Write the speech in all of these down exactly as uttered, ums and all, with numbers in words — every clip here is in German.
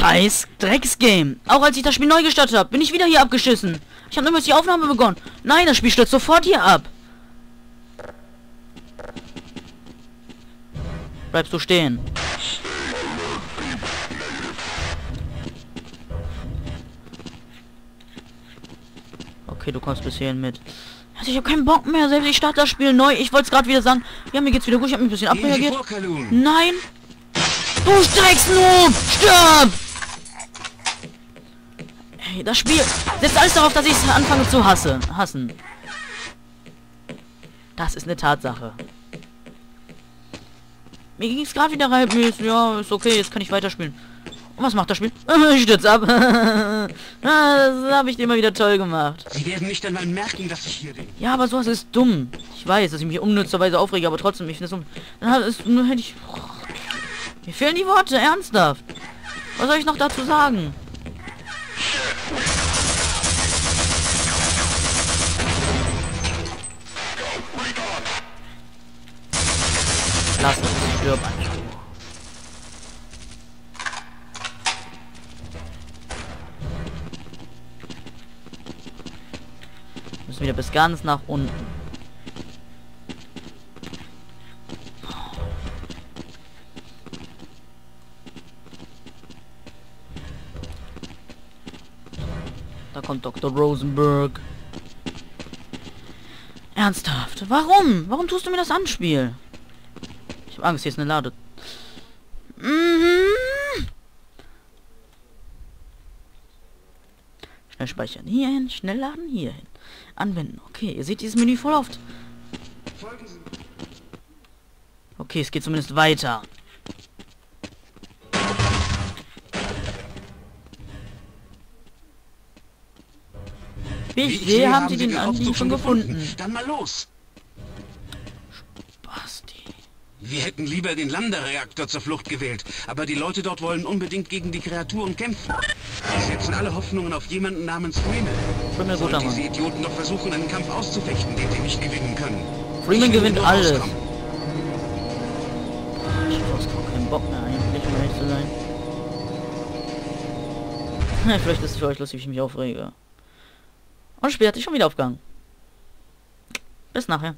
Scheiß Drecksgame. Auch als ich das Spiel neu gestartet habe, bin ich wieder hier abgeschissen. Ich habe nämlich die Aufnahme begonnen. Nein, das Spiel stürzt sofort hier ab. Bleibst du stehen. Okay, du kommst bis hierhin mit. Also ich habe keinen Bock mehr. Selbst ich starte das Spiel neu. Ich wollte es gerade wieder sagen. Ja, mir geht's wieder gut. Ich habe mich ein bisschen abreagiert. Nein. Du Drecksnoob! Stirb! Hey, das Spiel setzt alles darauf, dass ich es anfange zu hasse, hassen. Das ist eine Tatsache. Mir ging es gerade wieder halbmäßig. Ja, ist okay, jetzt kann ich weiterspielen. Und was macht das Spiel? Ich stürze ab. Das habe ich immer wieder toll gemacht. Sie werden nicht einmal merken, dass ich hier bin. Ja, aber sowas ist dumm. Ich weiß, dass ich mich unnützerweise aufrege, aber trotzdem, ich finde es dumm. Dann ist, nur hätte ich... Mir fehlen die Worte, ernsthaft. Was soll ich noch dazu sagen? Lass uns, stirb einfach. Müssen wieder bis ganz nach unten. Da kommt Doktor Rosenberg. Ernsthaft? Warum? Warum tust du mir das an, Spiel? Ich habe Angst, hier ist eine Lade. Mhm. Schnell speichern hierhin, schnell laden hierhin. Anwenden. Okay, ihr seht dieses Menü voll oft. Okay, es geht zumindest weiter. Ich sehe, haben Sie den Anliegen schon gefunden. Dann mal los. Basti. Wir hätten lieber den Lambda-Reaktor zur Flucht gewählt, aber die Leute dort wollen unbedingt gegen die Kreaturen kämpfen. Sie setzen alle Hoffnungen auf jemanden namens Freeman. Sollen diese Idioten doch versuchen, einen Kampf auszufechten, den sie nicht gewinnen können. Freeman gewinnt alles. Ich habe keinen Bock mehr eigentlich, um ehrlich zu sein. Ja, vielleicht ist es für euch lustig, wie ich mich aufrege. Und das Spiel hat sich schon wieder aufgegangen. Bis nachher.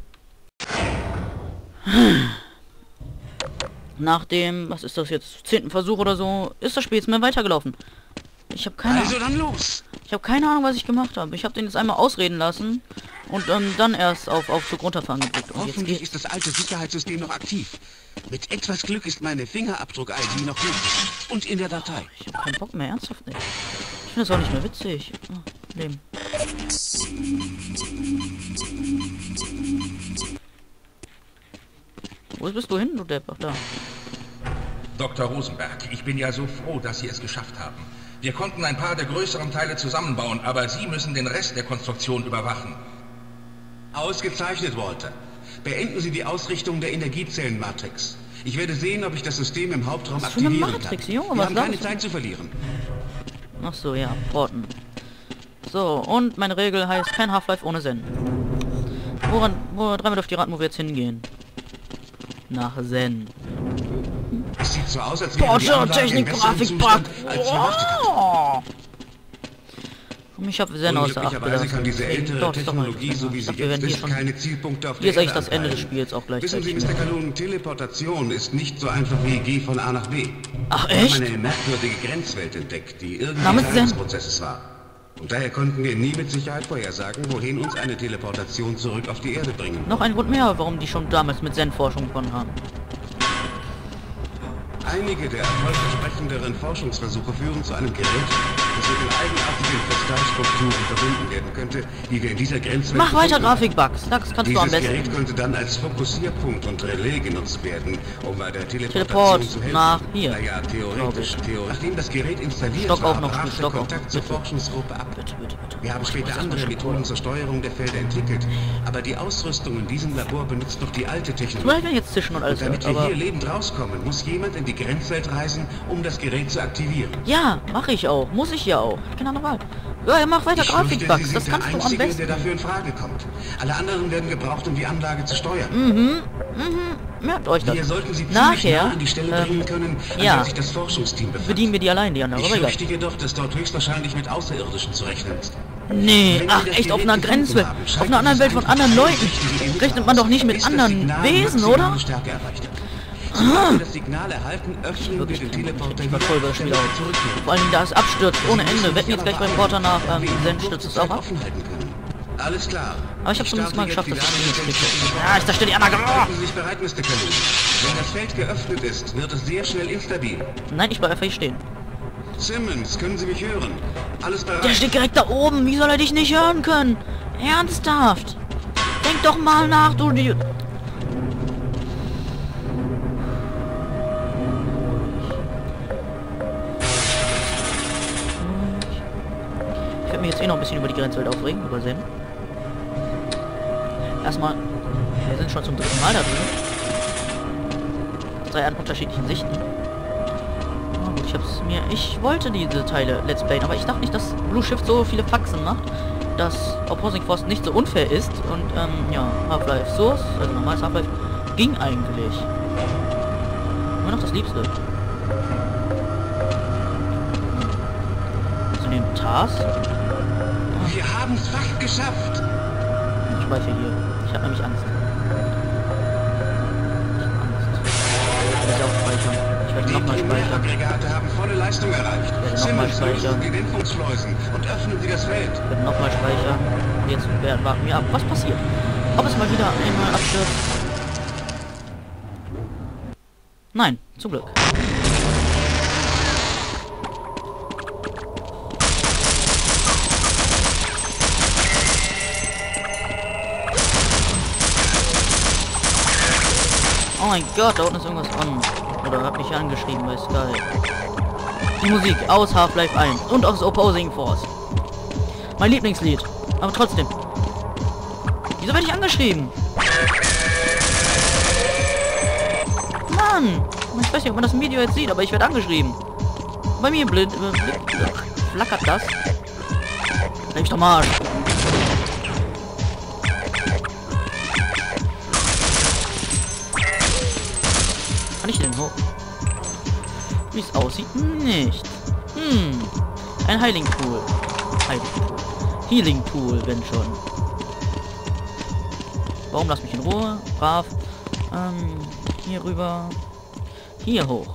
Nach dem, was ist das jetzt, zehnten Versuch oder so, ist das Spiel jetzt mehr weitergelaufen. Ich habe keine Also dann los. Ich habe keine Ahnung, was ich gemacht habe. Ich habe den jetzt einmal ausreden lassen und ähm, dann erst auf Aufzug runterfahren gedrückt. Und hoffentlich ist das alte Sicherheitssystem noch aktiv. Mit etwas Glück ist meine Fingerabdruck-I D noch gültig. Und in der Datei. Oh, ich habe keinen Bock mehr, ernsthaft nicht. Ich finde das auch nicht mehr witzig. Oh, Leben. Wo bist du hin, du Depp? Ach, da. Doktor Rosenberg, ich bin ja so froh, dass Sie es geschafft haben. Wir konnten ein paar der größeren Teile zusammenbauen, aber Sie müssen den Rest der Konstruktion überwachen. Ausgezeichnet, Walter. Beenden Sie die Ausrichtung der Energiezellenmatrix. Ich werde sehen, ob ich das System im Hauptraum was für eine aktivieren Matrix, kann. Junge, Wir was haben keine Zeit zu verlieren. Ach so, ja, Porten. So, und meine Regel heißt kein Half-Life ohne Zen. Woran, wo dreimal auf die Raten, wo wir jetzt hingehen? Nach Zen. Es sieht so aus, als wäre Porsche Technik Grafikpack. Oh. Und ich habe Zen außer Acht gelassen. Kann diese ältere doch, Technologie, doch so wie sie jetzt ist, keine Zielpunkte auf der Hier ist eigentlich Erde das Ende des antreiben. Spiels auch gleich. Wissen Sie, Mister Kalun, Teleportation ist nicht so einfach wie Geh von A nach B. Ach Wir echt? haben eine merkwürdige Grenzwelt entdeckt, die irgendwie Namens Teil des Zen? Prozesses war. Und daher konnten wir nie mit Sicherheit vorhersagen, wohin uns eine Teleportation zurück auf die Erde bringen. Noch ein Grund mehr, warum die schon damals mit Zen-Forschung begonnen haben. Einige der erfolgversprechenderen Forschungsversuche führen zu einem Gerät, das mit den eigenartigen Kristallstrukturen verbunden werden könnte, die wir in dieser Grenzwelt Mach weiter gefunden haben. Grafikbugs, das kannst Dieses du am besten. Gerät könnte dann als Fokussierpunkt und Relais genutzt werden, um bei der Teleportation Teleport zu helfen. nach hier. Naja, theoretisch, theoretisch. Nachdem das Gerät installiert Stock auch war, noch, brach der Stock auch. Kontakt zur Bitte. Forschungsgruppe ab. Bitte, bitte, bitte. Wir haben Ich muss später erst andere mal Methoden zur Steuerung der Felder entwickelt, aber die Ausrüstung in diesem Labor benutzt noch die alte Ich Technologie. will jetzt zischen und alles Und damit hört, wir aber hier lebend rauskommen, muss jemand in die Grenzwelt reisen, um das Gerät zu aktivieren. Ja, mache ich auch. Muss ich ja auch. Keine andere Wahl. Ja, ja, mach weiter Grafikbugs. Das kannst du am besten. Der dafür in Frage kommt. Alle anderen werden gebraucht, um die Anlage zu steuern. Mhm. Mhm. Merkt euch das. Wir sollten sie nachher nah an die Stelle ähm, bringen können, an ja, der sich das Forschungsteam befand. bedienen wir die allein, die anderen. Ich fürchte jedoch, dass dort höchstwahrscheinlich mit Außerirdischen zu rechnen ist. Nee, ach echt, auf einer Grenzwelt, auf einer anderen Welt von anderen Leuten rechnet man doch nicht mit anderen Wesen, oder? Ah. Das Signal erhalten, öffnen wir den Teleporter wieder zurück. Vor allem, da es abstürzt ohne Ende. Wetten jetzt gleich beim Reporter nach, ähm, Send stürzt es auch ab. Alles klar. Aber ich habe zumindest mal geschafft, dass ich ja, ist da steht die Anlage. Halten Sie sich bereit, Mister Kalun. Wenn das Feld geöffnet ist, wird es sehr schnell instabil. Nein, ich bleib einfach hier stehen. Simmons, können Sie mich hören? Alles bereit? Der steht direkt da oben. Wie soll er dich nicht hören können? Ernsthaft? Denk doch mal nach, du... Die ich werde mich jetzt eh noch ein bisschen über die Grenzwelt aufregen, übersehen. Erstmal, wir sind schon zum dritten Mal da drin. Drei an unterschiedlichen Sichten. Oh gut, ich hab's mir... Ich wollte diese Teile Let's Playen, aber ich dachte nicht, dass Blue Shift so viele Faxen macht, dass Opposing Force nicht so unfair ist. Und, ähm, ja, Half-Life Source, also normales Half-Life, ging eigentlich. Immer noch das Liebste. Zu dem Task. Wir haben es fast geschafft. Ich speichere hier. Ich habe nämlich Angst. Ich werde auch speichern. Ich werde nochmal speichern. Die Aggregate haben volle Leistung erreicht. Ich werde nochmal speichern. Die Dämpfungsschleusen und öffnen Sie das Feld. Ich werde nochmal speichern. Und jetzt werden warten wir ab, was passiert. Ob es mal wieder einmal abstürzt. Nein, zum Glück. Oh mein Gott, da unten ist irgendwas an. Oder hat mich angeschrieben bei Sky. Die Musik aus Half-Life eins und aus Opposing Force. Mein Lieblingslied. Aber trotzdem. Wieso werde ich angeschrieben? Mann! Ich weiß nicht, ob man das im Video jetzt sieht, aber ich werde angeschrieben. Bei mir blind, äh, flackert das. Leck mich doch mal. Kann ich denn hoch? Wie es aussieht? Nicht. Hm. Ein Healing Pool. Healing Pool. Healing Pool, wenn schon. Warum lass mich in Ruhe? Brav. Ähm, hier rüber. Hier hoch.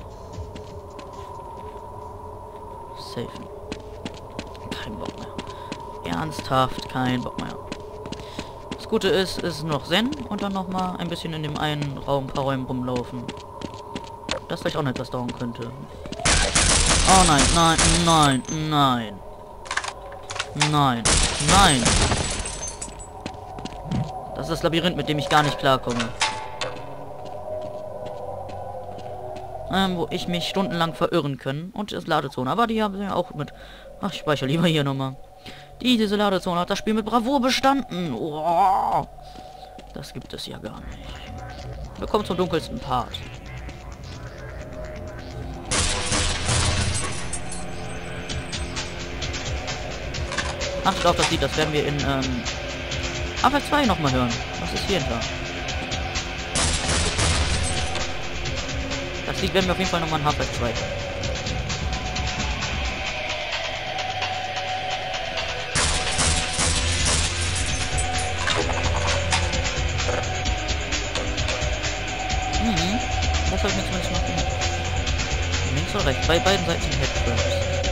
Safen. Kein Bock mehr. Ernsthaft kein Bock mehr. Das Gute ist, es ist noch Zen und dann noch mal ein bisschen in dem einen Raum, paar Räumen rumlaufen. Das vielleicht auch nicht etwas dauern könnte. Oh nein, nein, nein, nein. Nein, nein. Das ist das Labyrinth, mit dem ich gar nicht klarkomme. Ähm, wo ich mich stundenlang verirren kann. Und das Ladezone. Aber die haben ja auch mit... Ach, ich speichere lieber hier nochmal. Die, diese Ladezone hat das Spiel mit Bravour bestanden. Oh, das gibt es ja gar nicht. Wir kommen zum dunkelsten Part. Achtet auf das Lied, das werden wir in ähm, Half-Life zwei nochmal hören. Was ist hier hinter? Das Lied werden wir auf jeden Fall nochmal in Half-Life zwei. Mhm. Das soll ich mir zumindest noch tun. Links oder rechts? Bei beiden Seiten sind Headcrabs.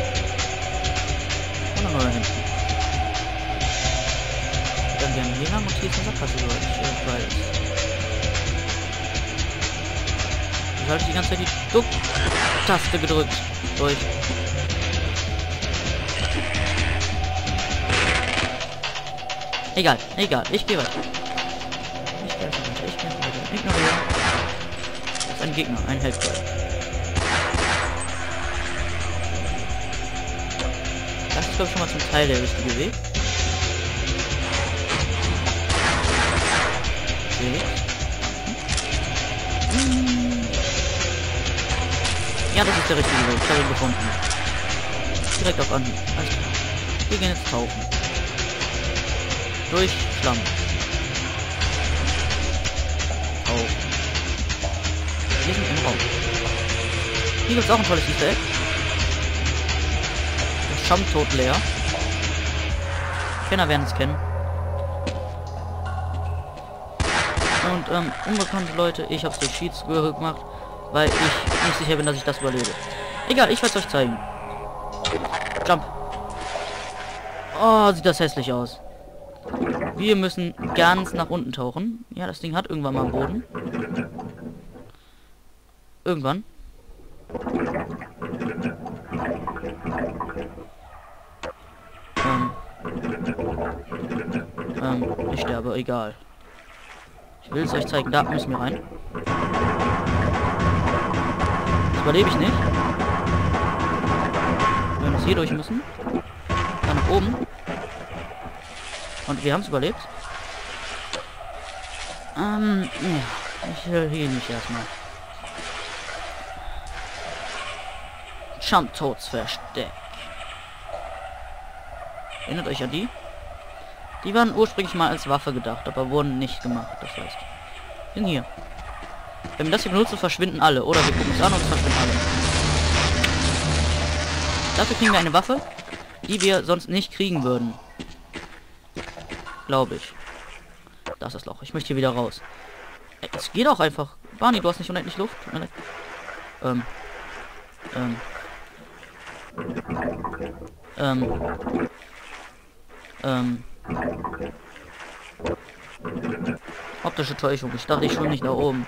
Oder nur da hinten. Dann gerne hier lang und hier ist eine Sackgasse durch. Ich weiß. Ich halte die ganze Zeit die Duck-Taste gedrückt. Durch. Egal, egal. Ich gehe weiter. Ich gehe weiter. Ich gehe weiter. Ignorieren. Das ist ein Gegner, ein Helfer. Das ist, glaube ich, schon mal zum Teil der richtige Weg. Ja, das ist der richtige Weg. Ich habe ihn gefunden. Direkt auf Anhieb. Alles klar. Wir gehen jetzt tauchen. Durch Schlamm. Tauchen. Wir sind im Raum. Hier gibt es auch ein tolles Easter Egg. Das Schamtod leer. Kenner werden es kennen. Und ähm, unbekannte Leute, ich habe es durch Cheats gemacht, weil ich nicht sicher bin, dass ich das überlebe. Egal, ich werde es euch zeigen. Jump. Oh, sieht das hässlich aus. Wir müssen ganz nach unten tauchen. Ja, das Ding hat irgendwann mal am Boden. Irgendwann. Ähm. Ähm, ich sterbe, egal. Ich will es euch zeigen. Da müssen wir rein. Das überlebe ich nicht. Wir müssen hier durch müssen. Dann nach oben. Und wir haben es überlebt. Ähm, ja. Ich will hier nicht erstmal. Schamtodsversteck. Erinnert euch an die? Die waren ursprünglich mal als Waffe gedacht, aber wurden nicht gemacht. Das heißt, wir sind hier. Wenn wir das hier benutzen, verschwinden alle. Oder wir gucken es an und es verschwinden alle. Dafür kriegen wir eine Waffe, die wir sonst nicht kriegen würden. Glaube ich. Da ist das Loch. Ich möchte hier wieder raus. Es geht auch einfach. Barney, du hast nicht unendlich Luft. Ähm. Ähm. Ähm. Ähm. Optische Täuschung. Ich dachte, ich schon nicht da oben.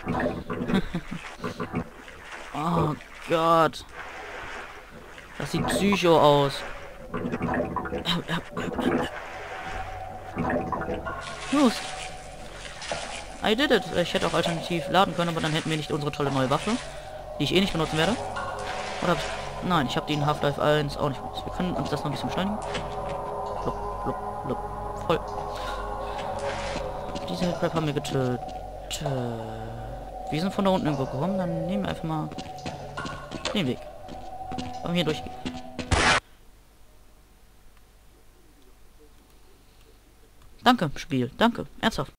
Oh Gott. Das sieht psycho aus. Los. I did it. Ich hätte auch alternativ laden können, aber dann hätten wir nicht unsere tolle neue Waffe, die ich eh nicht benutzen werde. Oder hab ich... Nein, ich habe die in Half-Life eins auch nicht benutzt. Wir können uns das noch ein bisschen beschleunigen. Blub, blub, blub. Voll. Diese Crap haben wir getötet. Wir sind von da unten irgendwo gekommen. Dann nehmen wir einfach mal den Weg. Wollen wir hier durchgehen. Danke, Spiel. Danke. Ernsthaft.